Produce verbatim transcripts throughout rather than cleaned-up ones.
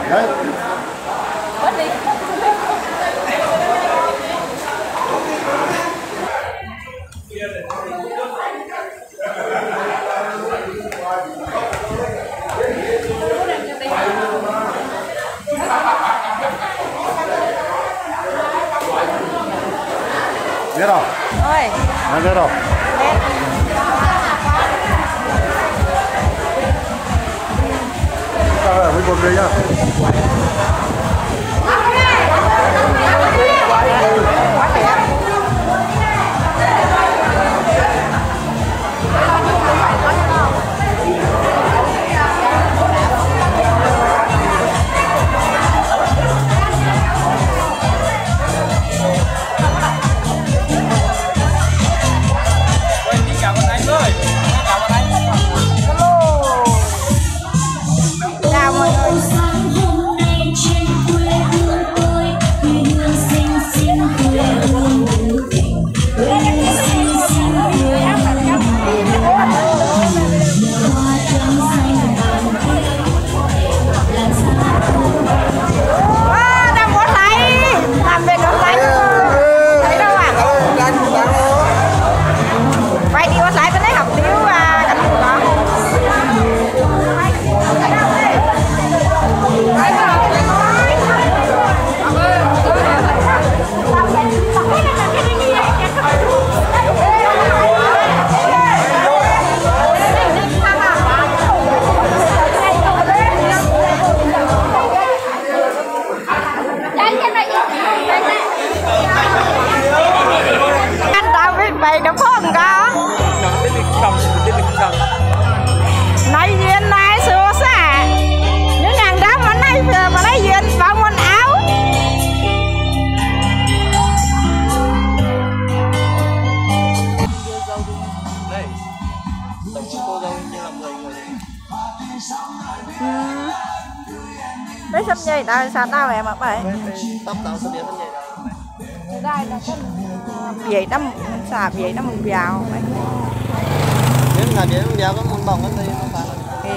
Đấy. Bớt đi. Biết rồi. Ơi. Đã biết rồi. Sao rồi, với một người nhá. Nói duyên này xưa xa những ngàn đó mà nói vừa mà nói duyên vào quần áo đấy sắp nhảy tao sao tao vậy mà vậy tóc tao sắp nhảy sắp nhảy đây là cái vậy đó xà vậy đó mình vào nếu là vậy nó vào có muốn bồng cái gì nó phải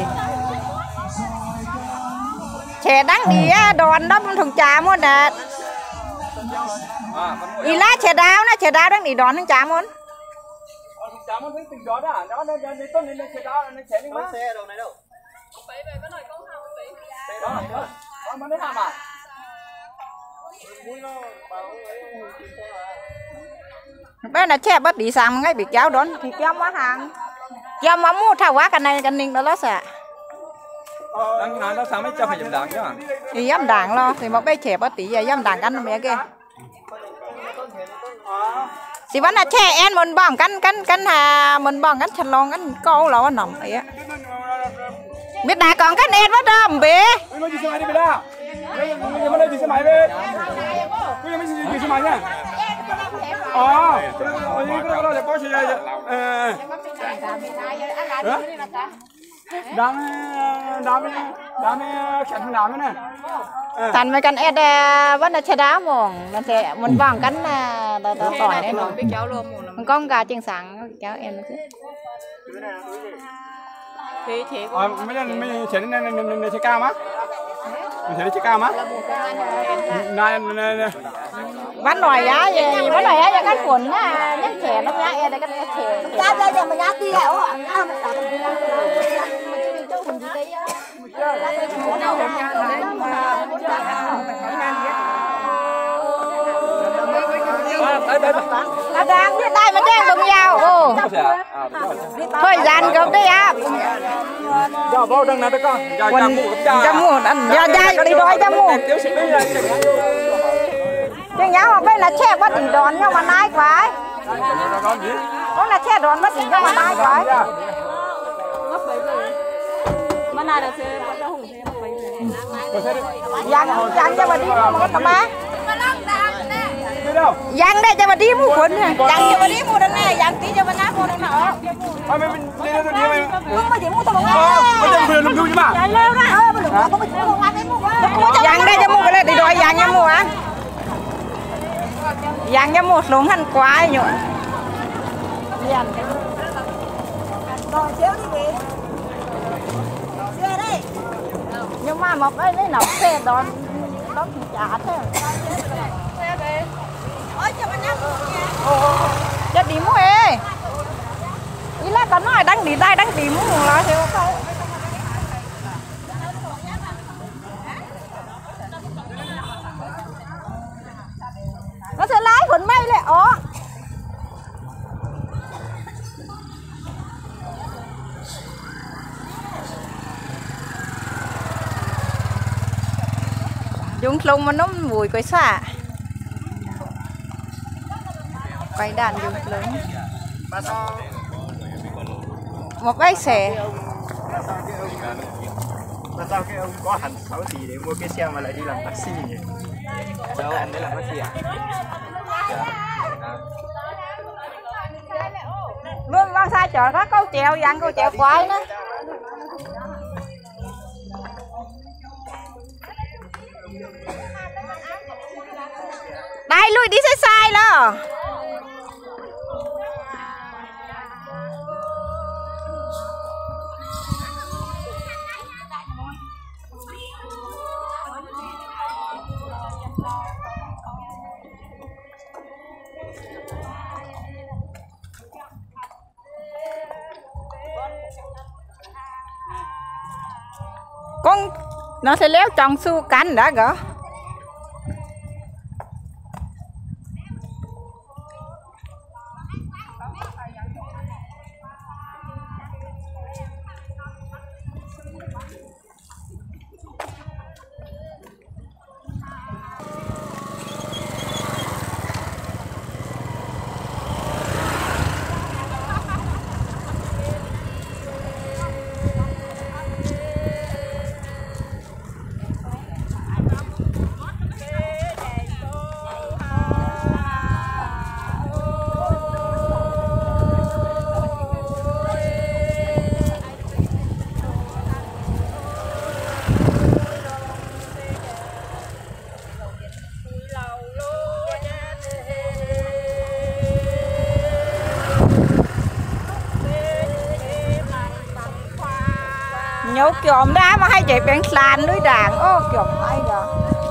trẻ đang đi đòn đó thằng trà muốn nè đi lá trẻ đào nó trẻ đào đang đi đòn thằng trà muốn trà muốn tính tình đó đó đó nó đi tốt nên trẻ đào nó trẻ nhưng mà xe đâu này đâu vậy vậy cái này câu nào vậy đó đó con muốn đến làm à bên là che bất đi sang ngay bị kéo đón thì kéo quá hàng kéo mà mua thao quá cái này cái ninh đó nó sẽ đang nói nó sáng mấy cho phải dầm đảng chứ à thì dám đảng lo thì một bé trẻ bất tí giờ dám đảng cắn mẹ kia thì vẫn là trẻ em mình bằng cắn cắn cắn hà mình bằng cắn chặt lon cắn câu là nó nằm vậy á biết đã còn cắn em mất đâu bé ờ, cái đó là có gì vậy? Đám đám đám chặt thằng đám này. Thành mấy con ed vẫn là chơi đá mỏng, mình sẽ mình vàng cắn là tỏi đấy nó. Mình có gà chiên sáng kéo em nữa chứ. Thế thế. Ờ, mấy lần mình chơi nên nên nên chơi cao má. Mình chơi chơi cao má. Này này Vẫn nổi á, vẫn nổi á, cái cuốn á, nhắc trẻ nó nhá, em đây cái trẻ. Ra đây giờ mình nhá tí hẹo ạ. À, đang đi tay mà đang bùng nhau. Ồ. Thời gian gấp đấy á. Dạ vô đằng nào đấy con. Quần chăm mù ăn dạ dạ đi đói chăm mù. Chứ nhá mà bên là che bắt đỉnh đón nhau mà nai quá. Có là che đón bắt đỉnh nhau mà nai quá. Mà này là xe bắt hùng xe bắt bấy Giang giang cho bà đi mua một cái má. Giang đây cho bà đi mua quần nè. Giang cho bà đi mua đằng này, giang tí cho bà ná mua đằng nào. Thôi mình đi đi đi mày. Không mà chỉ mua tao ngã. Bây giờ mình làm gì mà? Giang leo ra. Giang đây cho mua cái này đi đòi giang cho mua á. Giang cho mua xuống hẳn quá nhỉ. Rồi xíu đi về. Xíu đây. nhưng mà một ấy lấy nọc xe đón đón trả thế chết đi mua ê ý là có nói đang đi đây đang đi mua là thì không nó sẽ lái quần mây lại ó dùng lông mà nó mùi quay xả quay đàn dùng lớn một cái xe mà sao cái ông có hẳn sáu tỷ để mua cái xe mà lại đi làm taxi nhỉ? Đâu anh đấy làm taxi à? luôn mang xa chợ có câu chèo dặn câu chèo quái nữa đây lui đi sai sai đó con nó sẽ léo trong su cánh đã gỡ nhổ kiồm đá mà hay chạy bèn sàn núi đàn ô kiồm tay rồi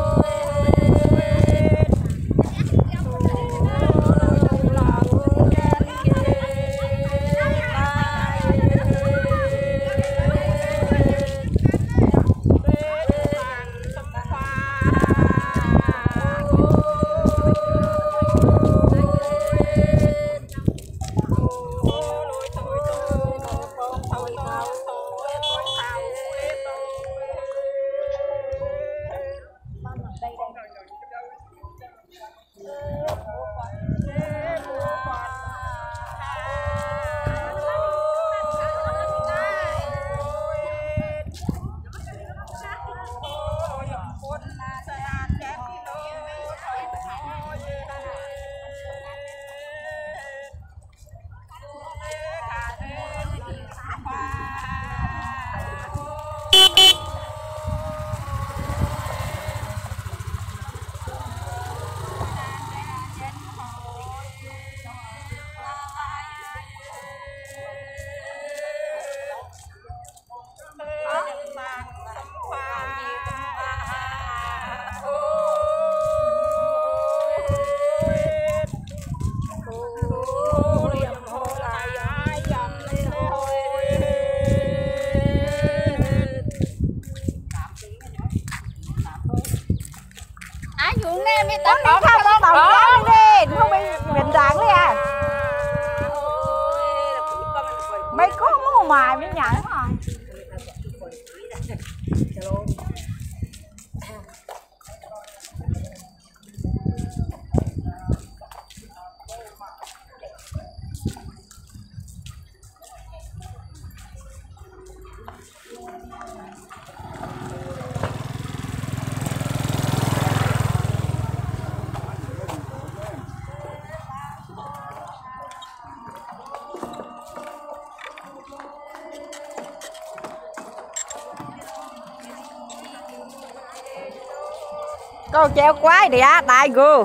có không có tàu có đi không bị bệnh đạn đấy à mấy có mua mài mới nhảy mà câu treo quái đi á tại gù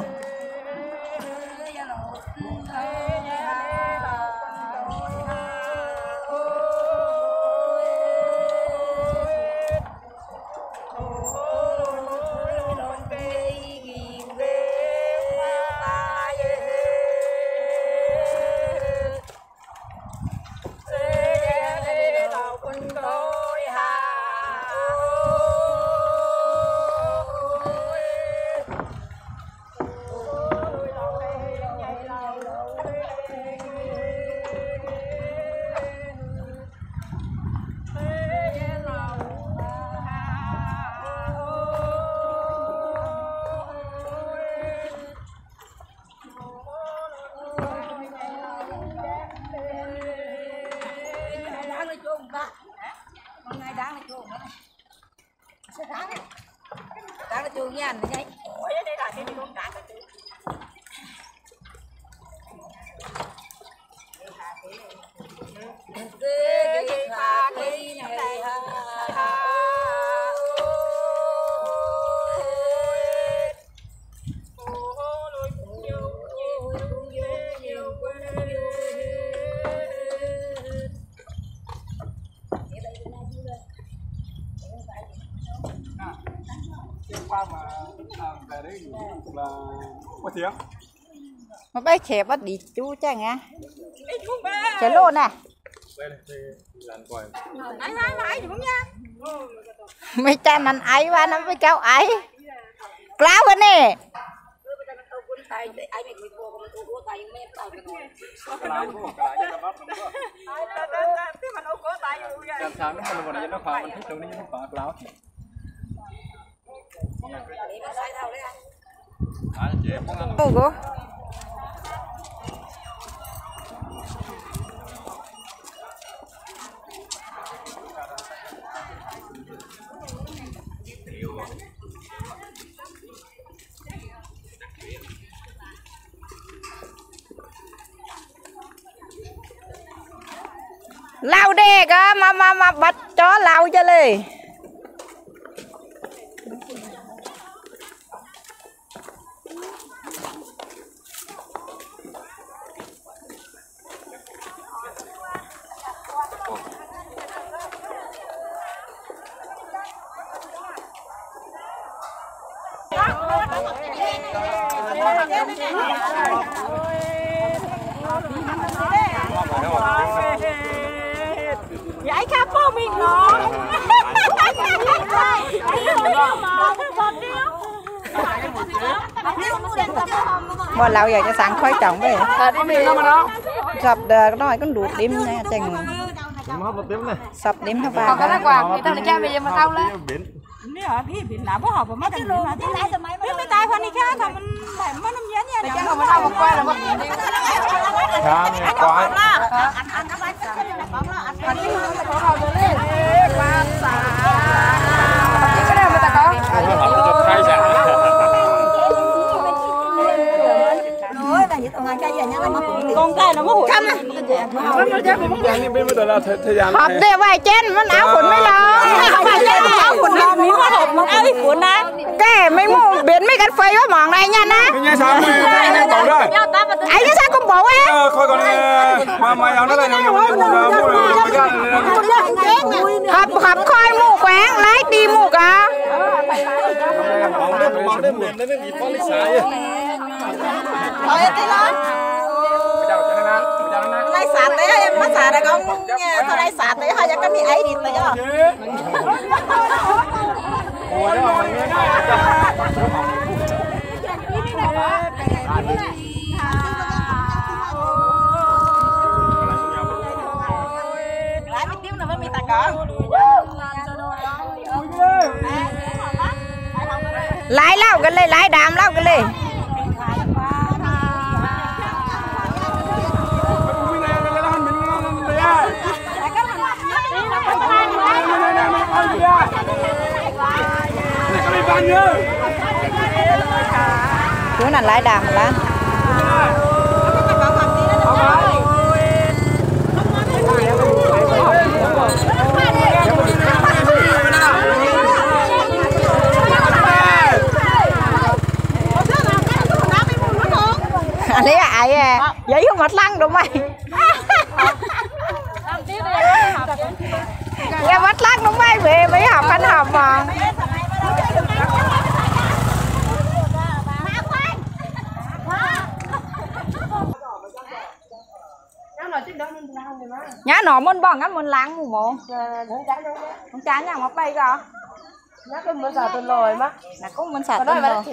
nhàn đấy. Mà bây trẻ bắt đi chú chắc nghe trẻ lô nè mấy cha năn ấy và nó với cháu ấy cáo cái nè Ủa cô lau đè cơ mà mà mà bắt chó lau cho đi vậy khá bố mình nó bọn lâu giờ cho sáng khói trọng về sập đờ nói con đuột đêm này chừng sập đêm các bạn có quà người ta là cha bây giờ mà tao lên nếu ở phía biển nào có hộp mà cái luôn biết mấy tay phân đi khác thằng mình phải mất năm nhẫn nha để không có một quay là một điểm Khá nghe quái. anh anh nó bán cái này là bóng đó anh anh có hộp rồi đi quan xả cái nào mà ta có Khai giả. con tay nó mất hụt hộp đều vài trênมันáo quầnไม่ร้องáo quầnร้องมีว่าหอบมันáo quầnนะแกไม่มูbiểnไม่กันไฟว่ามองไรnhaนะไอ้cái sao cũng bộ ấy hộp hộp khoi mu quán lái đi mu cả thôi tí lớn này sạt đấy em mất sạt rồi con thôi đây sạt đấy thôi cho cái mi ấy đi rồi chứ lái mi tiêu là mới mi tạt con lái lao cái này lái đàm lao cái này chú này lái đàm lá anh ấy ai à giấy không mặt lăng đâu mày em bắt lắc đúng mày về mấy học ăn học mà nhá nọ môn bỏng á môn láng mù mồ không chán nhà mọc bay cơ nhá cái môn xả tuần lồi má là cũng môn xả tuần lồi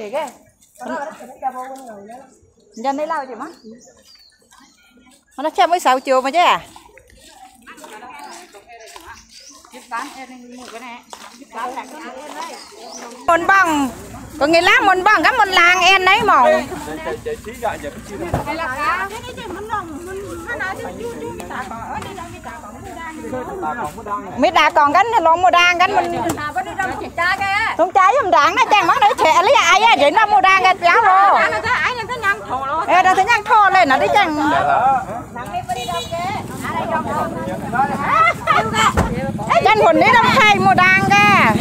dân đấy lao chị má nó chơi mới sáu chiều mà chứ à môn bỏng có nghĩa là môn bỏng các môn làng em đấy mỏng mấy đá còn gắn lon mua đan gắn mình không trái không đạn nó chẳng món đấy trẻ lấy ai á vậy nó mua đan cái cháu rồi ê đó thấy nhang thô lên nó đi chẳng chân hồn đấy nó hay mua đan kìa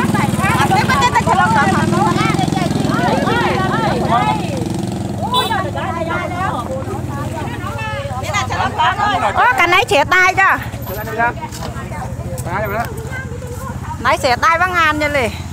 ơ cái này xẻ tay cho nãy xẻ tay băng ngàn vậy lì